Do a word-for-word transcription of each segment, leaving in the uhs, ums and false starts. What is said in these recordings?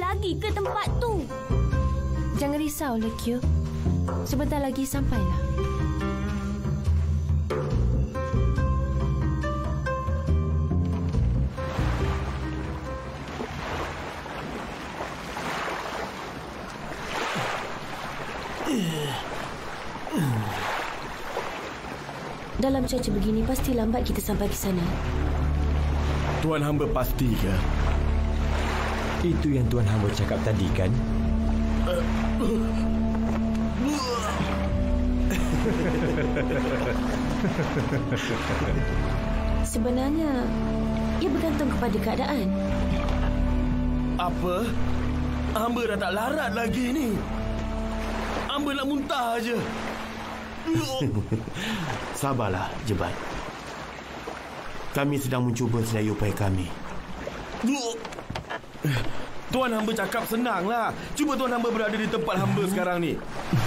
lagi ke tempat tu. Jangan risau, Lekyu. Sebentar lagi sampailah. Dalam cuaca begini, pasti lambat kita sampai ke sana. Tuan hamba pasti ke? Itu yang tuan hamba cakap tadi, kan? Sebenarnya, ia bergantung kepada keadaan. Apa? Hamba dah tak larat lagi ni. Hamba nak muntah aja. Sabarlah, Jebat. Kami sedang mencuba sedaya upaya kami. Tuan hamba cakap senanglah. Cuba tuan hamba berada di tempat hamba sekarang ni.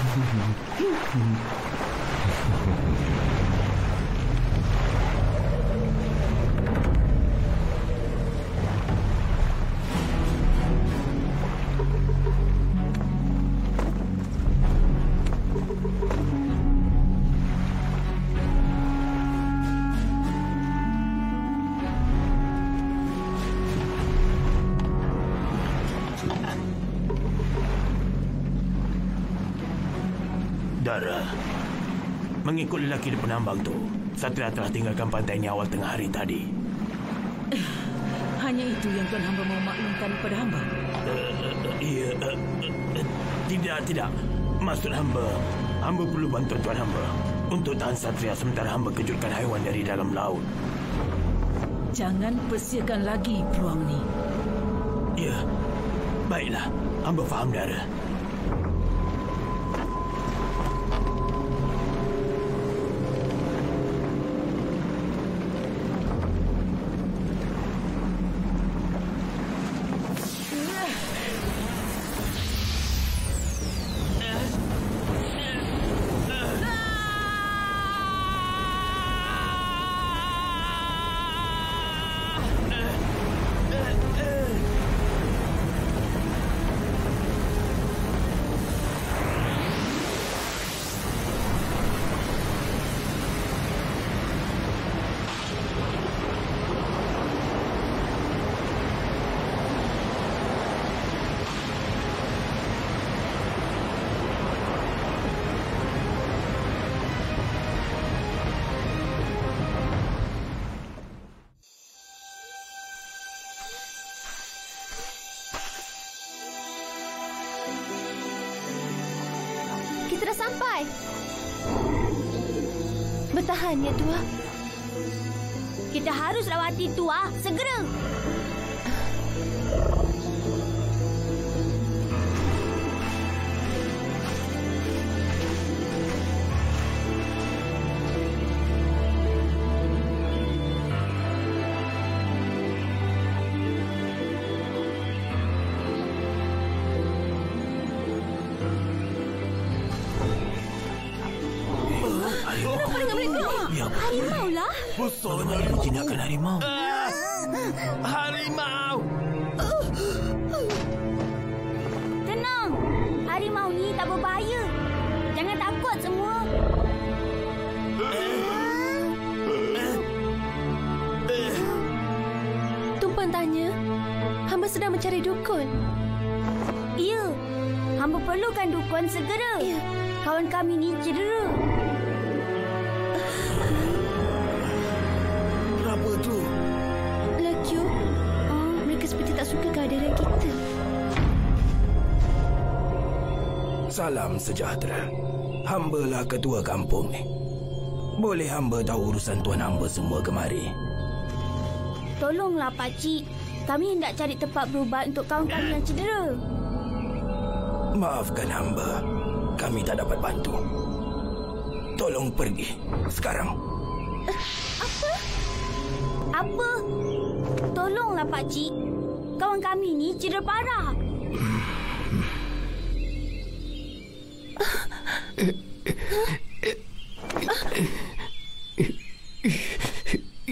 Dara, mengikut lelaki di penambang tu, Satria telah tinggalkan pantai ini awal tengah hari tadi. Hanya itu yang tuan hamba mau maklumkan kepada hamba? Uh, uh, iya, uh, uh, tidak, tidak. Maksud hamba, hamba perlu bantuan tuan hamba untuk tahan Satria sementara hamba kejutkan haiwan dari dalam laut. Jangan persiakan lagi peluang ni. Ya, baiklah. Hamba faham, Dara. Kita dah sampai. Bertahan ya, Tua. Kita harus lawati Tua segera. Harimau lah. Besarnya itu tindakan harimau. Ah, harimau! Tenang. Harimau ni tak berbahaya. Jangan takut semua. Tumpang tanya, hamba sedang mencari dukun. Ya, hamba perlukan dukun segera. Ya. Kawan kami ni cedera. Apa tu? Lekyu, oh, mereka seperti tak suka kehadiran kita. Salam sejahtera. Hambalah ketua kampung ni. Boleh hamba tahu urusan tuan hamba semua kemari? Tolonglah pakcik. Kami hendak cari tempat berubat untuk kawan kami yang cedera. Maafkan hamba. Kami tak dapat bantu. Tolong pergi sekarang. Apa? Apa? Tolonglah pakcik. Kawan kami ni cedera parah.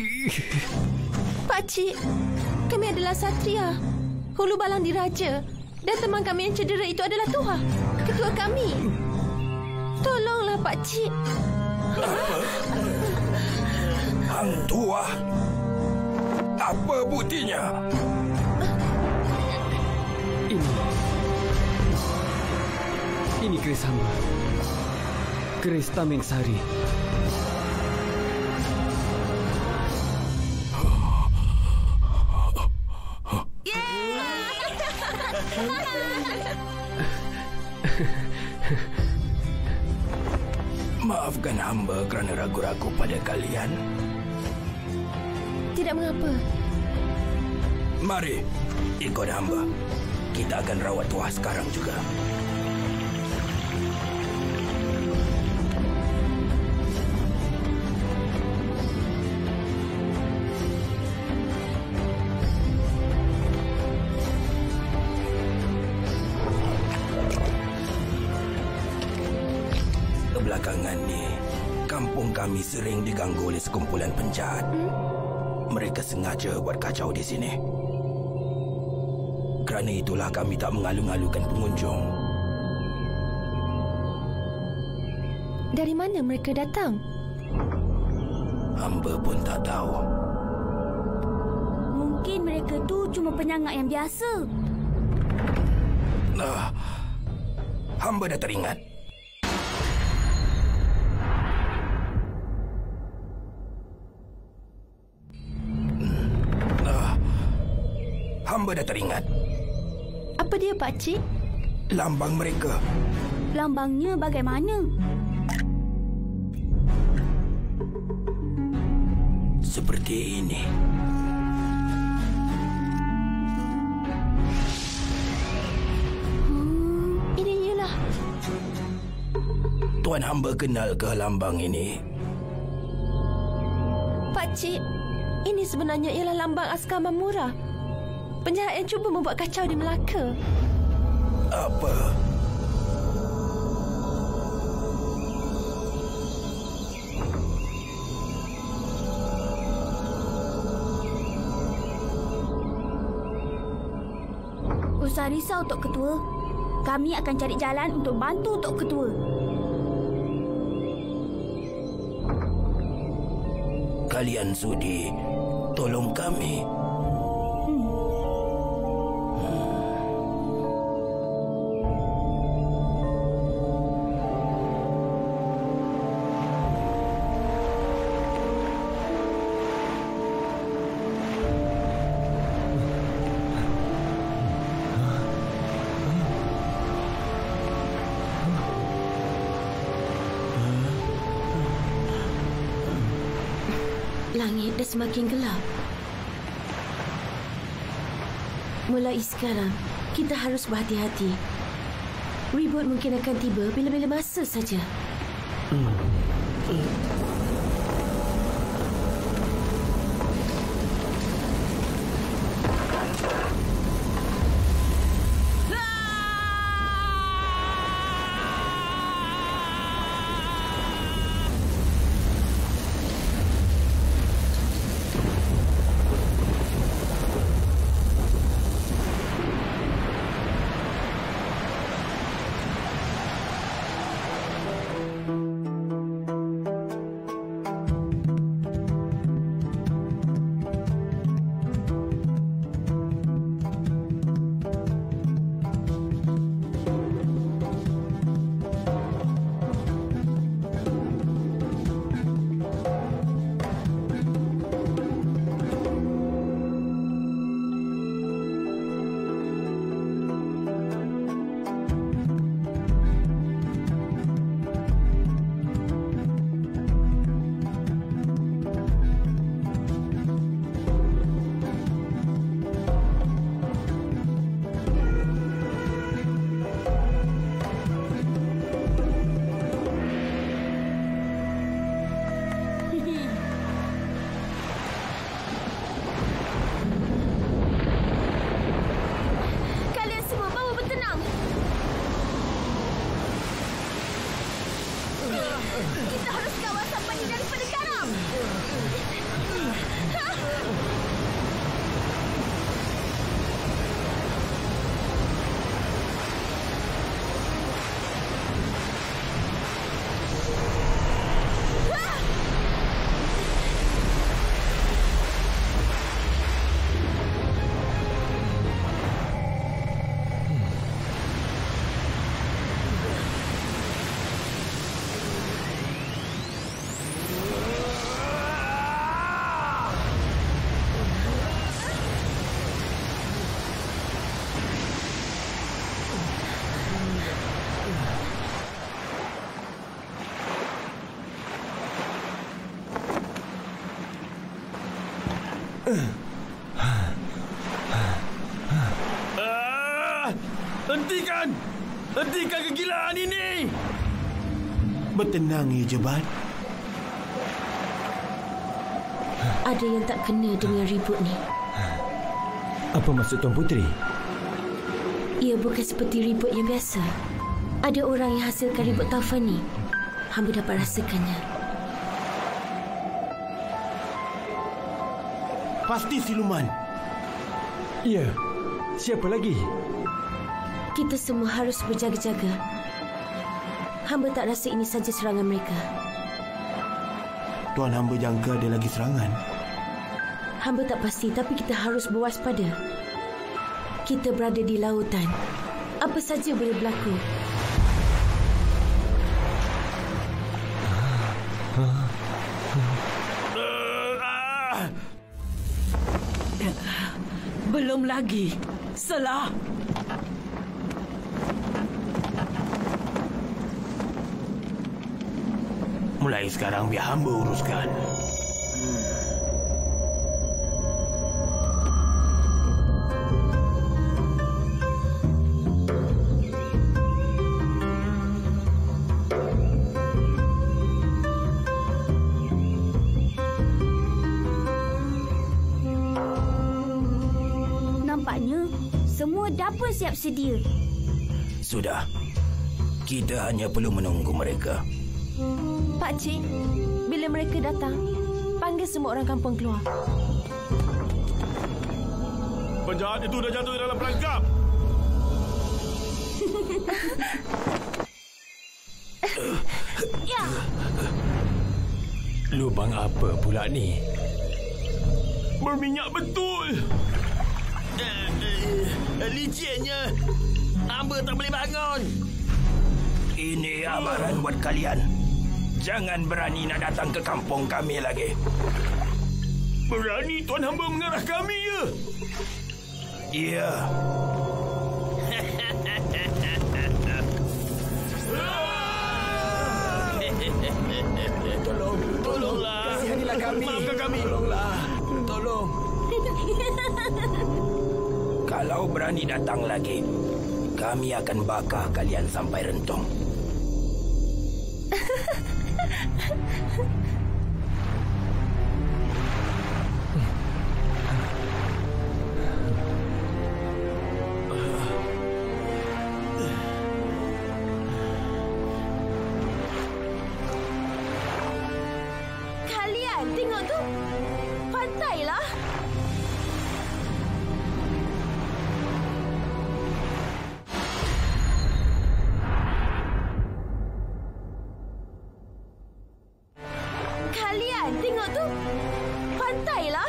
Pakcik, kami adalah Satria, Hulu Balang Diraja. Dan teman kami yang cedera itu adalah Tua, ketua kami. Tolonglah pakcik. Apa? Hang Tua? Apa buktinya? Ini. Ini keris hamba. Keris Tameng Sari. Maafkan hamba kerana ragu-ragu pada kalian. Tidak mengapa. Mari, ikut hamba. Kita akan rawat Tua sekarang juga. Belakangan ni, kampung kami sering diganggu oleh sekumpulan penjahat. Hmm? Mereka sengaja buat kacau di sini. Kerana itulah kami tak mengalu-alukan pengunjung. Dari mana mereka datang? Hamba pun tak tahu. Mungkin mereka tu cuma penyangat yang biasa. Nah, hamba dah teringat. Hamba dah teringat. Apa dia, pakcik? Lambang mereka. Lambangnya bagaimana? Seperti ini. Hmm, ini ialah... Tuan hamba kenal ke lambang ini? Pakcik, ini sebenarnya ialah lambang askar Mamura. Penjahat yang cuba membuat kacau di Melaka. Apa? Usah risau, Tok Ketua. Kami akan cari jalan untuk bantu Tok Ketua. Kalian sudi tolong kami. Langit dah semakin gelap. Mulai sekarang, kita harus berhati-hati. Ribut mungkin akan tiba bila-bila masa saja. Hmm. Hmm. Hentikan! Hentikan kegilaan ini! Bertenang, ya Jebat. Ada yang tak kena dengan ribut ni. Apa maksud Tuan Puteri? Ia bukan seperti ribut yang biasa. Ada orang yang hasilkan ribut taufan ni. Hamba dapat rasakannya. Pasti siluman. Ya. Siapa lagi? Kita semua harus berjaga-jaga. Hamba tak rasa ini saja serangan mereka. Tuan hamba jangka ada lagi serangan. Hamba tak pasti, tapi kita harus berwaspada. Kita berada di lautan. Apa saja boleh berlaku. Belum lagi. Salah. Mulai sekarang biar hamba uruskan. Nampaknya semua dapur siap sedia. Sudah. Kita hanya perlu menunggu mereka. Pakcik, bila mereka datang, panggil semua orang kampung keluar. Penjahat itu dah jatuh dalam perangkap. Ya. Lubang apa pula ni? Berminyak betul. Uh, uh, Licinnya. Hamba tak boleh bangun. Ini amaran buat kalian. Jangan berani nak datang ke kampung kami lagi. Berani tuan hamba mengarah kami, ya? Ya. Tolong, tolonglah. Kasihanilah kami. Maafkan kami. Tolonglah. Tolong. Kalau berani datang lagi, kami akan bakar kalian sampai rentung. Kalian tengok tu. Pantai lah. Kalian tengok tu. Pantai lah.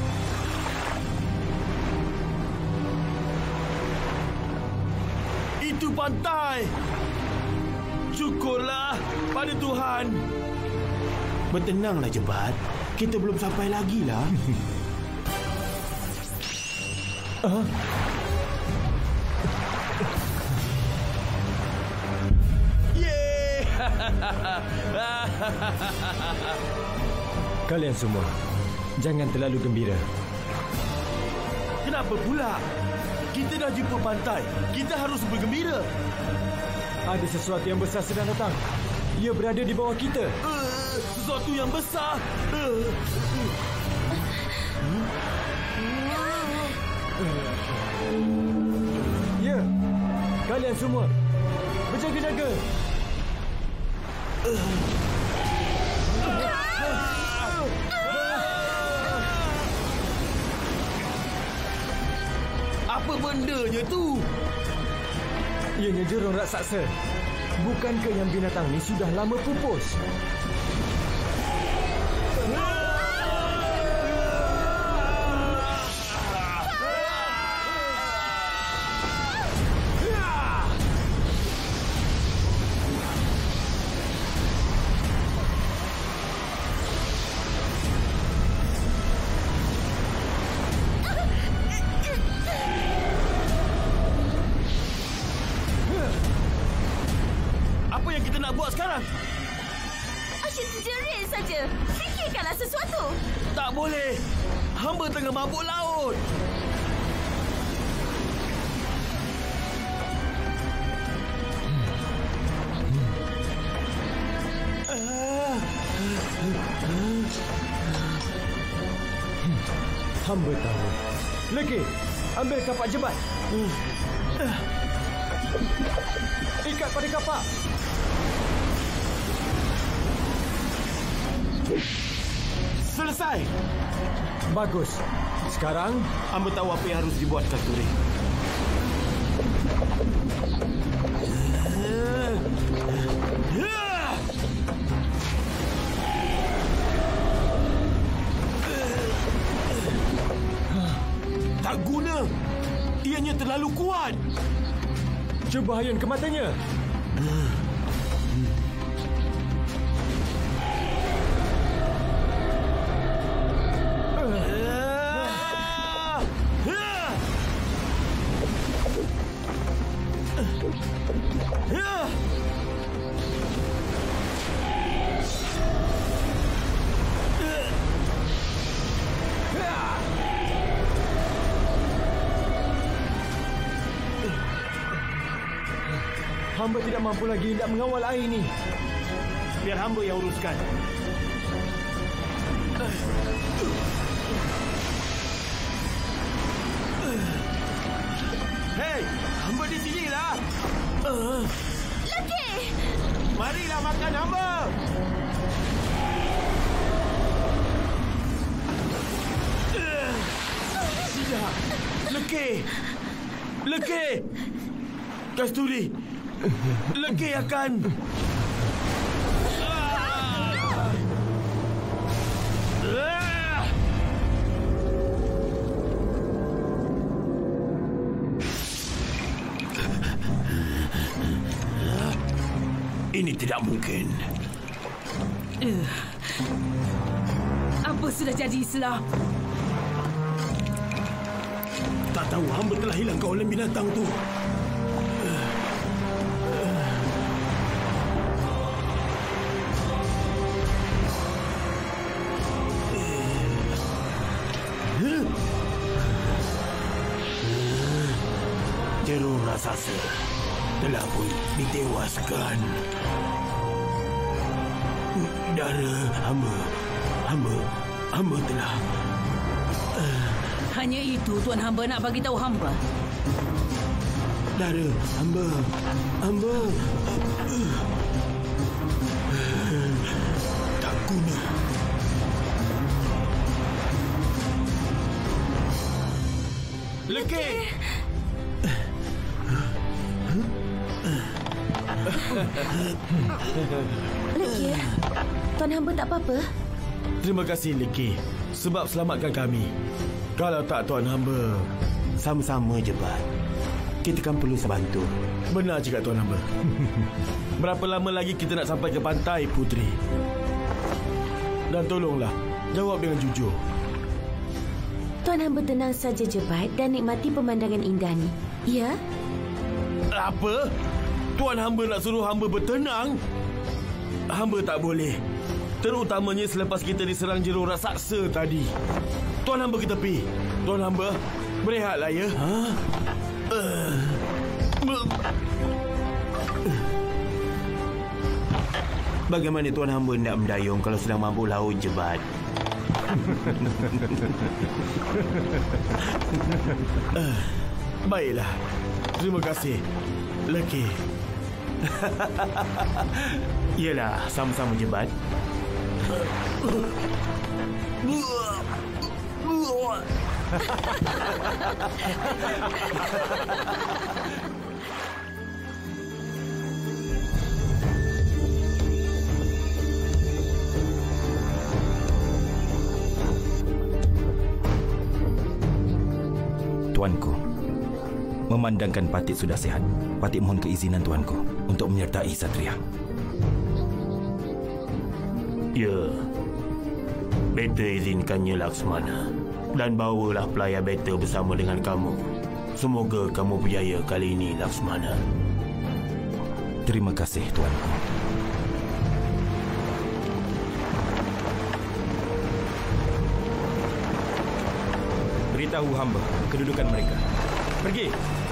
Itu pantai. Syukurlah pada Tuhan. Bertenanglah Jebat. Kita belum sampai lagi lah. Ah. Yeay! Kalian semua, jangan terlalu gembira. Kenapa pula? Kita dah jumpa pantai. Kita harus bergembira. Ada sesuatu yang besar sedang datang. Ia berada di bawah kita. Uh, sesuatu yang besar. Uh. Ya, kalian semua berjaga-jaga. Apa bendanya tu? Ianya jerung raksasa. Bukankah yang binatang ni sudah lama pupus? Apa yang kita nak buat sekarang? Asyik terjerit saja. Fikirkanlah sesuatu. Tak boleh. Hamba tengah mabuk laut. Hamba tahu. Leki, ambil kapak jebat. Hmm. Ikat pada kapak. Selesai. Bagus. Sekarang, hamba tahu apa yang harus dibuat, Kasturi. Tak guna. Ianya terlalu kuat. Cuba hayun ke matanya. Hamba tidak mampu lagi hendak mengawal air ini. Biar hamba yang uruskan. Hei, hamba di sinilah. Leki! Marilah makan hamba. Tidak. Leki. Leki. Kasturi. Leki akan... Ini tidak mungkin. Uh, apa sudah jadi, Islah? Tak tahu hamba telah hilang ke oleh binatang tu. Jerung raksasa telah pun ditewaskan. Dara hamba, hamba, hamba telah... Hanya itu Tuan Hamba nak bagi tahu hamba. Dara hamba, hamba... Tak guna. Leki! Leki, Tuan Hamba tak apa-apa? Terima kasih, Leki, sebab selamatkan kami. Kalau tak Tuan Hamba... Sama-sama je, Pak. Kita kan perlu sebantu. Benar cakap Tuan Hamba. Berapa lama lagi kita nak sampai ke pantai, Puteri? Dan tolonglah, jawab dengan jujur. Tuan Hamba tenang saja, Jebat, dan nikmati pemandangan indah ni. Ya? Apa? Tuan Hamba nak suruh hamba bertenang? Hamba tak boleh. Terutamanya selepas kita diserang jerung raksasa tadi. Tuan Hamba ke tepi. Tuan Hamba, berehatlah ya. Ha? Uh. Bagaimana Tuan Hamba nak mendayung kalau sedang mabuk laut, Jebat? uh. Baiklah. Terima kasih, Leki. Yelah, sama-sama, Jebat. Tuanku, memandangkan Patik sudah sihat, Patik mohon keizinan Tuanku untuk menyertai Satria. Ya, Beta izinkannya, Laksmana. Dan bawalah pelayar Beta bersama dengan kamu. Semoga kamu berjaya kali ini, Laksmana. Terima kasih, Tuanku. Beritahu hamba kedudukan mereka. Pergi!